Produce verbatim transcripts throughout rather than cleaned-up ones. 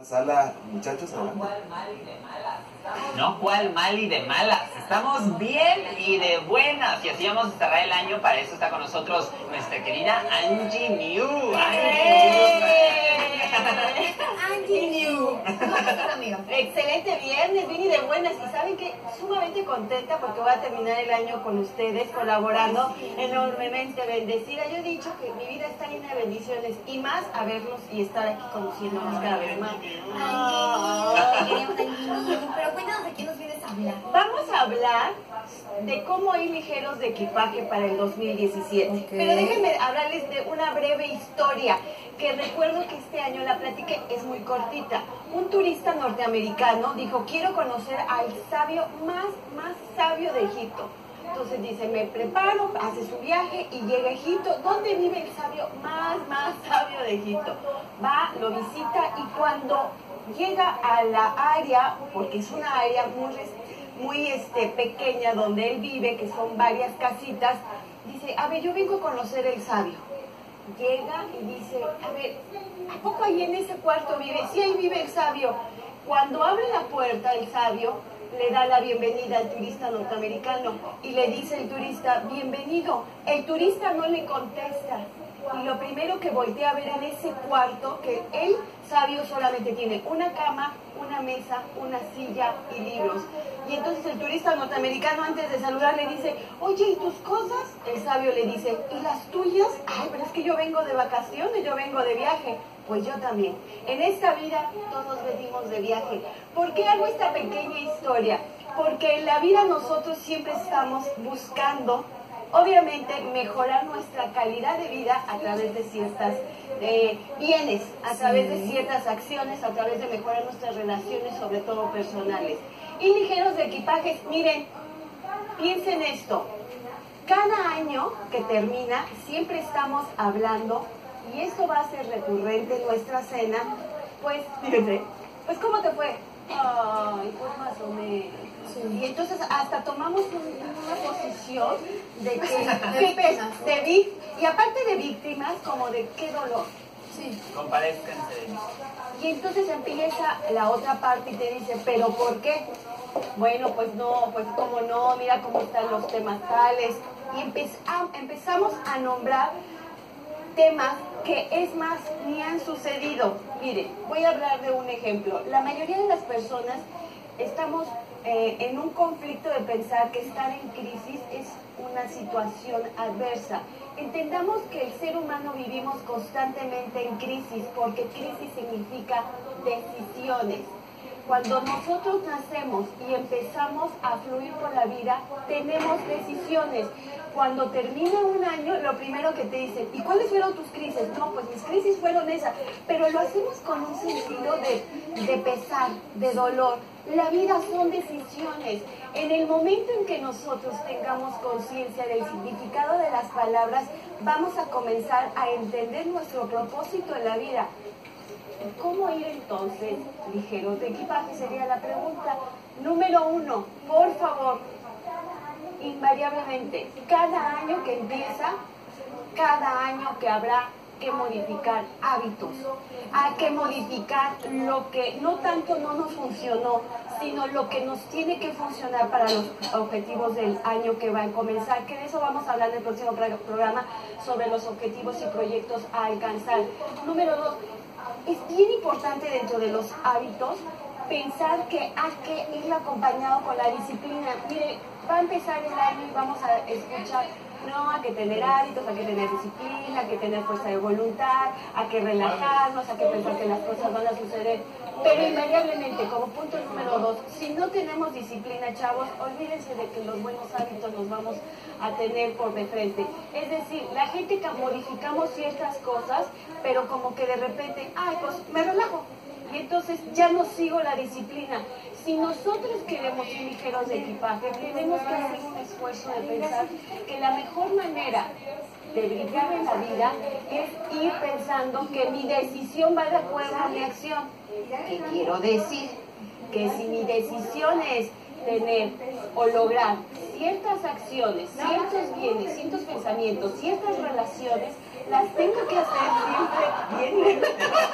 Sala, muchachos, no, ¿cuál mal y de malas? No, ¿cuál mal y de malas? Estamos bien y de buenas. Y así vamos a cerrar el año. Para eso está con nosotros nuestra querida Angie New. Angie New. ¿Cómo estás, amiga? Excelente viernes, bien y de buenas. Y saben que sumamente contenta porque voy a terminar el año con ustedes, colaborando, enormemente bendecida. Yo he dicho que mi vida está llena de bendiciones y más a verlos y estar aquí conociéndonos cada vez más. Ay, pero cuéntanos de qué nos vienes a hablar. Vamos a hablar de cómo ir ligeros de equipaje para el dos mil diecisiete. Okay. Pero déjenme hablarles de una breve historia que recuerdo que este año la platiqué, es muy cortita. Un turista norteamericano dijo, quiero conocer al sabio más, más sabio de Egipto. Entonces dice, me preparo, hace su viaje y llega a Egipto. ¿Dónde vive el sabio más, más sabio de Egipto? Va, lo visita y cuando llega a la área, porque es una área muy, muy este, pequeña donde él vive, que son varias casitas, dice, a ver, yo vengo a conocer el sabio. Llega y dice, a ver, ¿a poco ahí en ese cuarto vive? Sí, ahí vive el sabio. Cuando abre la puerta, el sabio le da la bienvenida al turista norteamericano y le dice el turista, bienvenido. El turista no le contesta y lo primero que voltea a ver en ese cuarto, que el sabio solamente tiene una cama, una mesa, una silla y libros. Y entonces el turista norteamericano antes de saludar le dice, oye, ¿y tus cosas? El sabio le dice, ¿y las tuyas? Ay, pero es que yo vengo de vacaciones, yo vengo de viaje. Pues yo también. En esta vida todos venimos de viaje. ¿Por qué hago esta pequeña historia? Porque en la vida nosotros siempre estamos buscando, obviamente, mejorar nuestra calidad de vida a través de ciertas eh, bienes, a través de ciertas acciones, a través de mejorar nuestras relaciones, sobre todo personales. Y ligeros de equipajes, miren, piensen esto. Cada año que termina, siempre estamos hablando, y esto va a ser recurrente en nuestra cena, pues, fíjense, pues, ¿cómo te fue? Ay, pues más o menos. Sí. Y entonces hasta tomamos un, una posición de que, de, pesas, de víctimas, y aparte de víctimas, como de qué dolor. Sí. Compadézcanse de mí. Y entonces empieza la otra parte y te dice, ¿pero por qué? Bueno, pues no, pues cómo no, mira cómo están los temas tales. Y empezamos, empezamos a nombrar temas que es más ni han sucedido. Mire, voy a hablar de un ejemplo. La mayoría de las personas estamos eh, en un conflicto de pensar que estar en crisis es una situación adversa. Entendamos que el ser humano vivimos constantemente en crisis, porque crisis significa decisiones. Cuando nosotros nacemos y empezamos a fluir por la vida, tenemos decisiones. Cuando termina un año, lo primero que te dicen, ¿y cuáles fueron tus crisis? No, pues mis crisis fueron esas. Pero lo hacemos con un sentido de, de pesar, de dolor. La vida son decisiones. En el momento en que nosotros tengamos conciencia del significado de las palabras, vamos a comenzar a entender nuestro propósito en la vida. ¿Cómo ir entonces ligeros de equipaje? Sería la pregunta. Número uno, por favor, invariablemente, cada año que empieza, cada año que habrá que modificar hábitos, hay que modificar lo que no tanto no nos funcionó, sino lo que nos tiene que funcionar para los objetivos del año que va a comenzar, que de eso vamos a hablar en el próximo programa, sobre los objetivos y proyectos a alcanzar. Número dos, es bien importante dentro de los hábitos pensar que hay que ir acompañado con la disciplina. Mire, va a empezar el año y vamos a escuchar, no, hay que tener hábitos, hay que tener disciplina, hay que tener fuerza de voluntad, hay que relajarnos, hay que pensar que las cosas van a suceder. Pero invariablemente, como punto número dos, si no tenemos disciplina, chavos, olvídense de que los buenos hábitos los vamos a tener por de frente. Es decir, la gente que modificamos ciertas cosas, pero como que de repente, ay, pues me relajo. Y entonces ya no sigo la disciplina. Si nosotros queremos ir ligeros de equipaje, tenemos que hacer un esfuerzo de pensar que la mejor manera de brillar en la vida es ir pensando que mi decisión va de acuerdo a mi acción. ¿Qué quiero decir? Que si mi decisión es tener o lograr ciertas acciones, ciertos bienes, ciertos pensamientos, ciertas relaciones, las tengo que hacer siempre bien.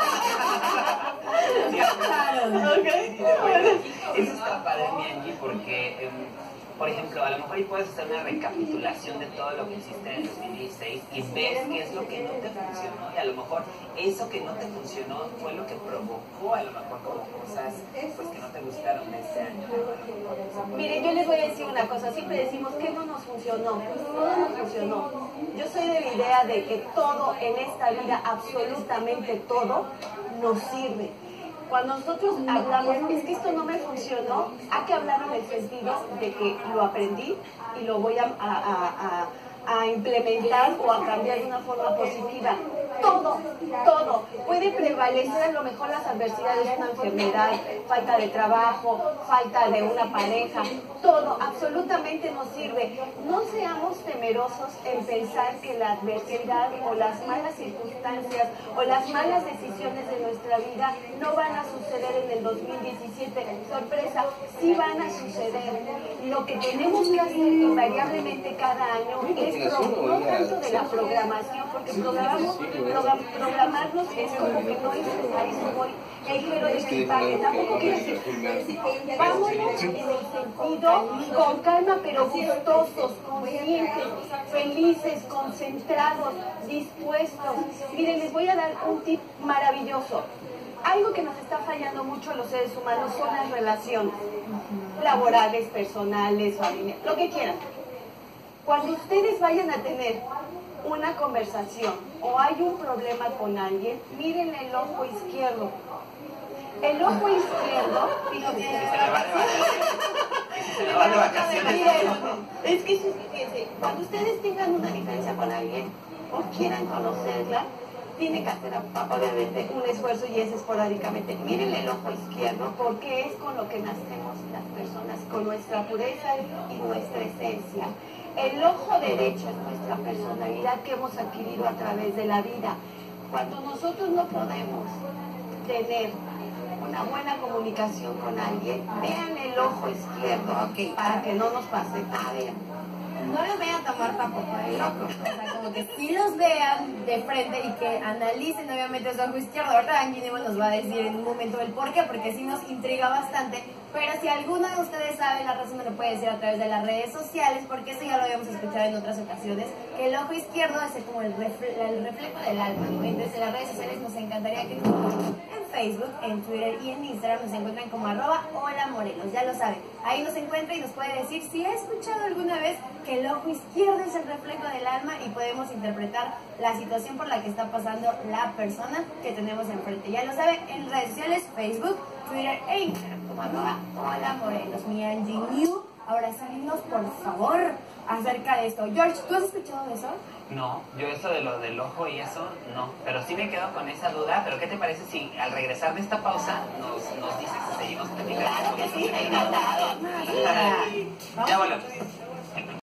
Claro. Okay. Bueno, eso está padre, mi Angie, porque, eh, por ejemplo, a lo mejor ahí puedes hacer una recapitulación de todo lo que hiciste en el dos mil dieciséis y ves qué es lo que no te funcionó, y a lo mejor eso que no te funcionó fue lo que provocó a lo mejor como cosas pues que no te gustaron de ese año. Mire, yo les voy a decir una cosa, siempre decimos que no nos funcionó, pues todo nos funcionó. Yo soy de la idea de que todo en esta vida, absolutamente todo, nos sirve. Cuando nosotros hablamos, es que esto no me funcionó, hay que hablar en el sentido de que lo aprendí y lo voy a, a, a, a implementar o a cambiar de una forma positiva. Todo, todo. Puede prevalecer a lo mejor las adversidades de una enfermedad, falta de trabajo, falta de una pareja. Todo, absolutamente nos sirve. No seamos temerosos en pensar que la adversidad o las malas circunstancias o las malas decisiones de nuestra vida no van a suceder en el dos mil diecisiete. Sorpresa, sí van a suceder. Lo que tenemos que hacer invariablemente cada año es pro, no tanto de la programación, porque programamos Program, programarnos es como que no es a eso voy, el giro de equipaje, tampoco quiero decir, vámonos en el sentido con calma pero gustosos, conscientes, felices, concentrados, dispuestos. Miren, les voy a dar un tip maravilloso. Algo que nos está fallando mucho a los seres humanos son las relaciones laborales, personales, familiares, lo que quieran. Cuando ustedes vayan a tener una conversación o hay un problema con alguien, miren el ojo izquierdo. El ojo izquierdo, fíjense, miren, es que fíjense, cuando ustedes tengan una diferencia con alguien o quieran conocerla, tiene que hacer obviamente un esfuerzo y es esporádicamente. Miren el ojo izquierdo porque es con lo que nacemos las personas, con nuestra pureza y nuestra esencia. El ojo derecho es nuestra personalidad que hemos adquirido a través de la vida. Cuando nosotros no podemos tener una buena comunicación con alguien, vean el ojo izquierdo, okay, para que no nos pase. A ver, no los vayan a tomar tampoco de locos, o sea, como que sí los vean de frente y que analicen obviamente su ojo izquierdo. Ahorita Angie nos va a decir en un momento el por qué, porque sí nos intriga bastante, pero si alguno de ustedes sabe la razón, me lo puede decir a través de las redes sociales, porque eso ya lo habíamos escuchado en otras ocasiones, que el ojo izquierdo es como el, refle el reflejo del alma, ¿no? Entonces en las redes sociales nos encantaría que nos, en Facebook, en Twitter y en Instagram nos encuentran como arroba hola Morelos, ya lo saben, ahí nos encuentra y nos puede decir si ha escuchado alguna vez que el ojo izquierdo es el reflejo del alma y podemos interpretar la situación por la que está pasando la persona que tenemos enfrente. Ya lo saben, en redes sociales, Facebook, Twitter e Instagram como arroba hola Morelos, mi Angie New. Ahora sí, dinos por favor acerca de esto. George, ¿tú has escuchado de eso? No, yo eso de lo del ojo y eso, no. Pero sí me quedo con esa duda. Pero ¿qué te parece si al regresar de esta pausa nos, nos dices si seguimos platicando? Claro que sí, encantado. Ya volvemos.